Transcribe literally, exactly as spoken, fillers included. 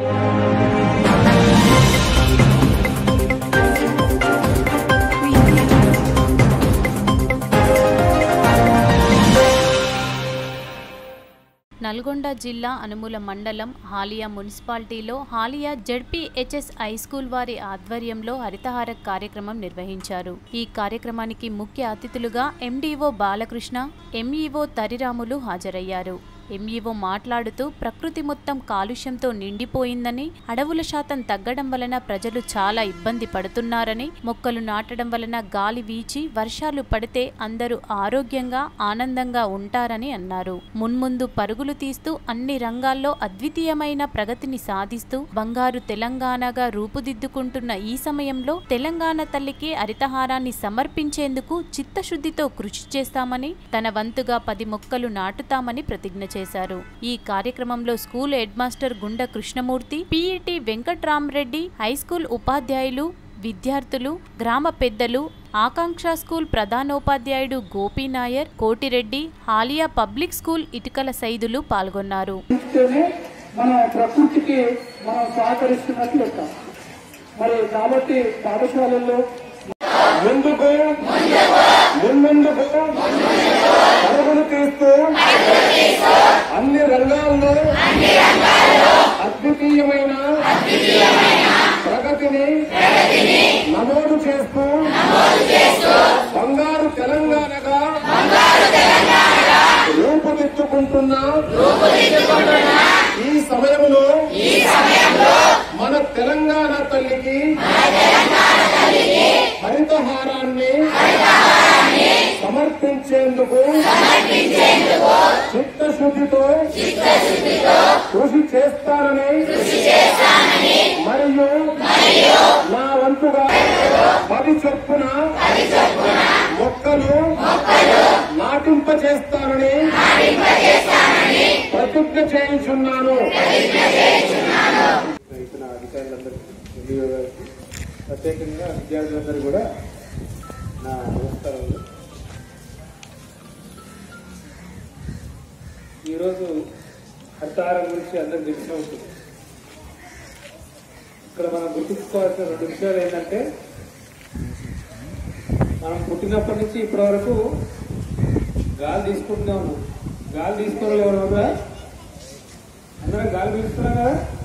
నల్గొండ జిల్లా అనుముల మండలం హాలియా మున్సిపాలిటీలో హాలియా జెడ్పీహెచ్ఎస్ హై స్కూల్ వారి ఆధ్వర్యంలో హరితహార కార్యక్రమం నిర్వహించారు. ఈ కార్యక్రమానికి ముఖ్య అతిథులుగా ఎండీఓ బాలకృష్ణ, ఎంఈఓ తరిరాములు హాజరయ్యారు. ఎంఈఓ మాట్లాడుతూ ప్రకృతి మొత్తం కాలుష్యంతో నిండిపోయిందని, అడవుల శాతం తగ్గడం వలన ప్రజలు చాలా ఇబ్బంది పడుతున్నారని, మొక్కలు నాటడం వలన గాలి వీచి వర్షాలు పడితే అందరూ ఆరోగ్యంగా ఆనందంగా ఉంటారని అన్నారు. మున్ముందు పరుగులు తీస్తూ అన్ని రంగాల్లో అద్వితీయమైన ప్రగతిని సాధిస్తూ బంగారు తెలంగాణగా రూపుదిద్దుకుంటున్న ఈ సమయంలో తెలంగాణ తల్లికి హరితహారాన్ని సమర్పించేందుకు చిత్తశుద్ధితో కృషి చేస్తామని, తన వంతుగా పది మొక్కలు నాటుతామని ప్రతిజ్ఞ చేశారు. ఈ కార్యక్రమంలో school head master Gunda Krishnamurthy, PET Venkatramareddy, high school ఉపాధ్యాయులు, విద్యార్థులు, గ్రామ పెద్దలు, ఆకాంక్ష స్కూల్ ప్రధానోపాధ్యాయుడు గోపీనాయర్, కోటిరెడ్డి, హాలియా పబ్లిక్ స్కూల్ ఇటుకల సైదులు పాల్గొన్నారు. మన ప్రకృతికి మనం సహకరిస్తున్నట్లు లెక్క. మరి కాబట్టి పాఠశాలల్లో ముందుకు ముందుకు పరుగులు తీస్తూ అన్ని రంగాల్లో అద్వితీయమైన ప్రగతిని నమోదు చేస్తూ బంగారు తెలంగాణగా రూపుదిద్దుకుంటున్న ఈ సమయంలో మన తెలంగాణ తల్లికి హరితహారాన్ని సమర్పించేందుకు చిత్తశుద్ధితో కృషి చేస్తానని మరియు నా వంతుగా పది చొప్పున మొక్కలు నాటింప చేస్తానని ప్రతిజ్ఞ చేయించున్నాను. ప్రత్యేకంగా విద్యార్థులందరూ కూడా నా నమస్కారాలు. ఈరోజు హరితహారం గురించి అందరికి తెలిసిన ఉంటుంది. ఇక్కడ మనం గుర్తుంచుకోవాల్సిన రెండు విషయాలు ఏంటంటే, మనం పుట్టినప్పటి నుంచి ఇప్పటి వరకు గాలి తీసుకుంటూనే ఉన్నాం. గాలి తీసుకోవడం ఎవరు అందరం గాలి పీలుస్తున్నాం కదా.